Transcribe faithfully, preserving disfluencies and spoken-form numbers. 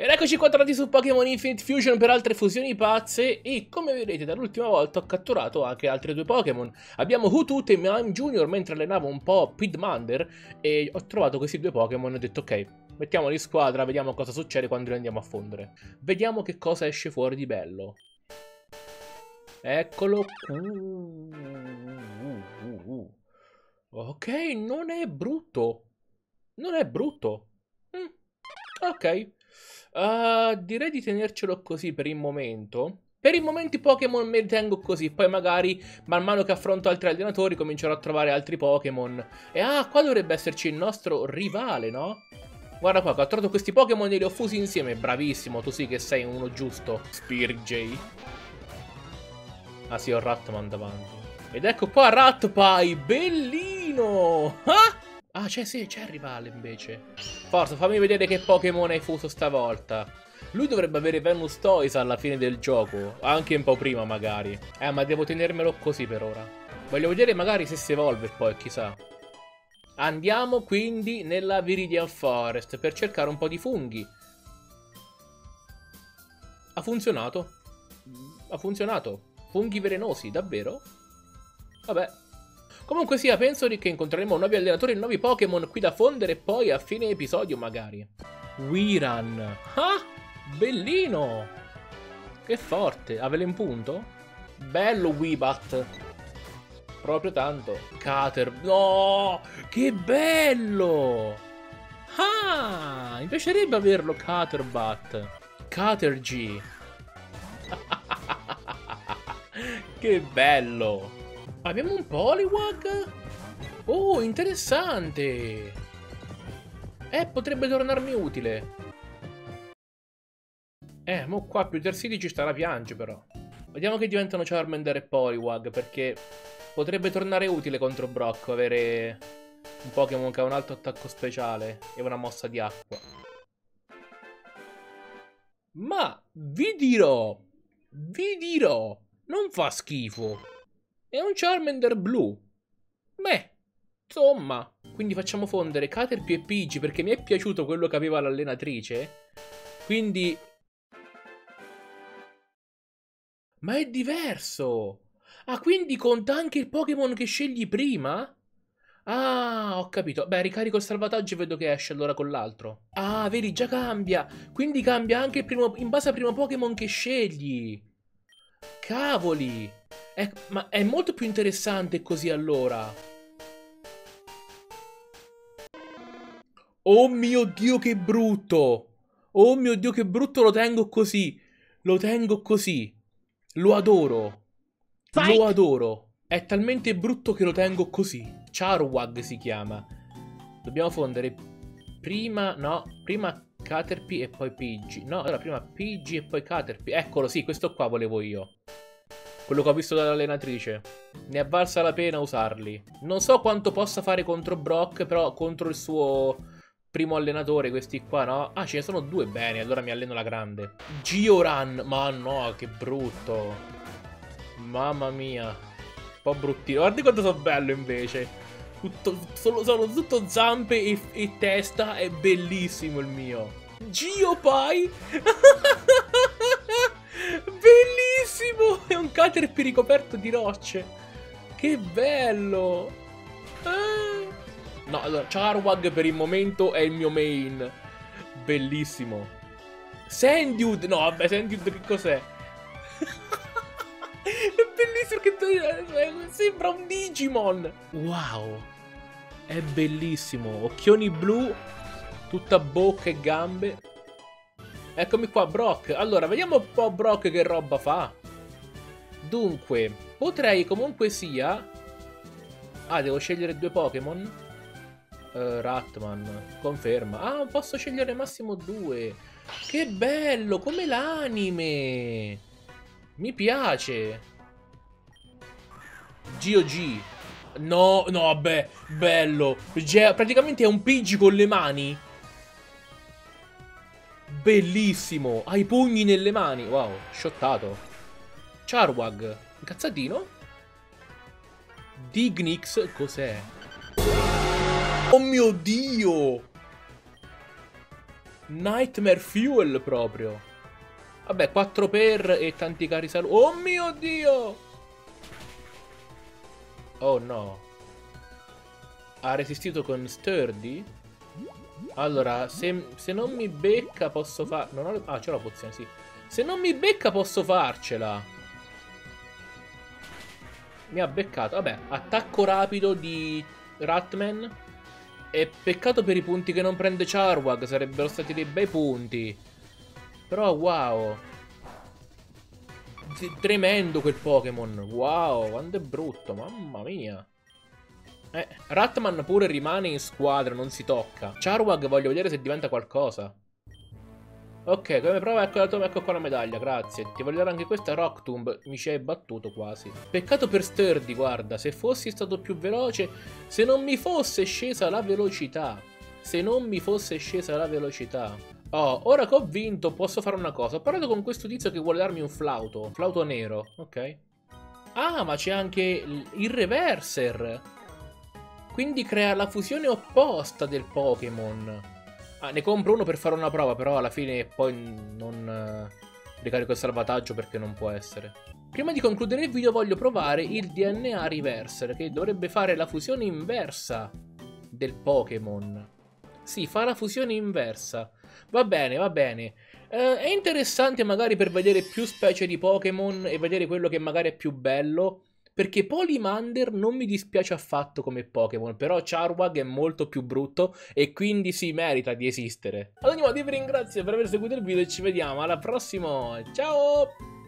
Ed eccoci qua tornati su Pokémon Infinite Fusion per altre fusioni pazze. E come vedete dall'ultima volta ho catturato anche altri due Pokémon. Abbiamo Hoothoot e Mime Junior mentre allenavo un po' Pidmander. E ho trovato questi due Pokémon e ho detto ok, mettiamoli in squadra, vediamo cosa succede quando li andiamo a fondere. Vediamo che cosa esce fuori di bello. Eccolo. Uh, uh, uh, uh. Ok, non è brutto. Non è brutto. Mm, ok. Uh, direi di tenercelo così per il momento. Per il momento i Pokémon me li tengo così. Poi magari man mano che affronto altri allenatori comincerò a trovare altri Pokémon. E ah, qua dovrebbe esserci il nostro rivale, no? Guarda qua, ho trovato questi Pokémon e li ho fusi insieme. Bravissimo, tu sì che sei uno giusto. Spirjay. Ah sì, ho Ratman davanti. Ed ecco qua Ratpai, bellino! Ah! Ah, c'è sì, c'è il rivale invece. Forza, fammi vedere che Pokémon hai fuso stavolta. Lui dovrebbe avere Venus Toys alla fine del gioco. Anche un po' prima magari. Eh, ma devo tenermelo così per ora. Voglio vedere magari se si evolve poi, chissà. Andiamo quindi nella Viridian Forest per cercare un po' di funghi. Ha funzionato. Ha funzionato. Funghi velenosi, davvero? Vabbè. Comunque sia, penso che incontreremo nuovi allenatori e nuovi Pokémon qui da fondere poi a fine episodio magari. Wiran. Ah, bellino. Che forte. Ha velen punto? Bello Wibat. Proprio tanto. Cater. No, che bello. Ah, mi piacerebbe averlo Caterbat. Catergy. Che bello. Abbiamo un Poliwag? Oh, interessante! Eh, potrebbe tornarmi utile. Eh, mo qua più Tersidi ci sta la piange però. Vediamo che diventano Charmander e Poliwag, perché potrebbe tornare utile contro Brock avere un Pokémon che ha un alto attacco speciale e una mossa di acqua. Ma vi dirò, vi dirò, non fa schifo. È un Charmander blu. Beh, insomma. Quindi facciamo fondere Caterpie e Pidgey perché mi è piaciuto quello che aveva l'allenatrice. Quindi... Ma è diverso. Ah, quindi conta anche il Pokémon che scegli prima? Ah, ho capito. Beh, ricarico il salvataggio e vedo che esce allora con l'altro. Ah, vedi, già cambia. Quindi cambia anche il primo... in base al primo Pokémon che scegli. Cavoli. È, ma è molto più interessante così allora. Oh mio Dio che brutto. Oh mio Dio che brutto, lo tengo così. Lo tengo così. Lo adoro. Fight. Lo adoro. È talmente brutto che lo tengo così. Charwag si chiama. Dobbiamo fondere prima, no, prima Caterpie e poi Pidgey. No, allora prima Pidgey e poi Caterpie. Eccolo, sì, questo qua volevo io. Quello che ho visto dall'allenatrice. Ne è valsa la pena usarli. Non so quanto possa fare contro Brock, però contro il suo primo allenatore, questi qua, no? Ah, ce ne sono due, bene, allora mi alleno la grande. Georan, ma no, che brutto. Mamma mia. Un po' bruttino. Guardi quanto sono bello invece. Tutto, solo, sono tutto zampe e, e testa, è bellissimo il mio. Geopie. Bellissimo! È un Caterpie ricoperto di rocce. Che bello! Ah. No, allora, Charwag per il momento è il mio main. Bellissimo. Sandude! No, vabbè, Sandude che cos'è? È bellissimo che sembra un Digimon. Wow. È bellissimo. Occhioni blu, tutta bocca e gambe. Eccomi qua, Brock. Allora, vediamo un po' Brock che roba fa. Dunque, potrei comunque sia... Ah, devo scegliere due Pokémon? Uh, Ratman, conferma. Ah, posso scegliere massimo due. Che bello, come l'anime. Mi piace. G O G. No, no, vabbè, bello. Ge praticamente è un Pidgey con le mani. Bellissimo. Ha i pugni nelle mani. Wow, shottato. Charwag. Incazzatino. Dignix. Cos'è? Oh mio Dio. Nightmare Fuel proprio. Vabbè, quattro per e tanti cari saluti. Oh mio Dio! Oh no. Ha resistito con Sturdy? Allora, se, se non mi becca posso far... Non ho le... Ah, c'è la pozione, sì. Se non mi becca posso farcela. Mi ha beccato. Vabbè, attacco rapido di Ratman. E peccato per i punti che non prende Charwag. Sarebbero stati dei bei punti. Però wow. Tremendo quel Pokémon. Wow, quanto è brutto. Mamma mia. Eh, Ratman pure rimane in squadra, non si tocca. Charwag voglio vedere se diventa qualcosa. Ok, come prova ecco la tua, ecco qua la medaglia, grazie. Ti voglio dare anche questa, Rocktomb, mi ci hai battuto quasi. Peccato per Sturdy, guarda, se fossi stato più veloce, se non mi fosse scesa la velocità. Se non mi fosse scesa la velocità. Oh, ora che ho vinto posso fare una cosa. Ho parlato con questo tizio che vuole darmi un flauto. Flauto nero, ok. Ah, ma c'è anche il Reverser. Quindi crea la fusione opposta del Pokémon. Ah, ne compro uno per fare una prova, però alla fine poi non uh, ricarico il salvataggio perché non può essere. Prima di concludere il video voglio provare il D N A Reverser, che dovrebbe fare la fusione inversa del Pokémon. Sì, fa la fusione inversa. Va bene, va bene. Uh, è interessante magari per vedere più specie di Pokémon e vedere quello che magari è più bello. Perché Polymander non mi dispiace affatto come Pokémon, però Charwag è molto più brutto e quindi si merita di esistere. Ad ogni modo io vi ringrazio per aver seguito il video e ci vediamo alla prossima. Ciao!